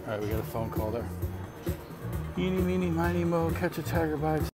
All right, we got a phone call there. Eeny, meeny, miny, mo, catch a tiger by its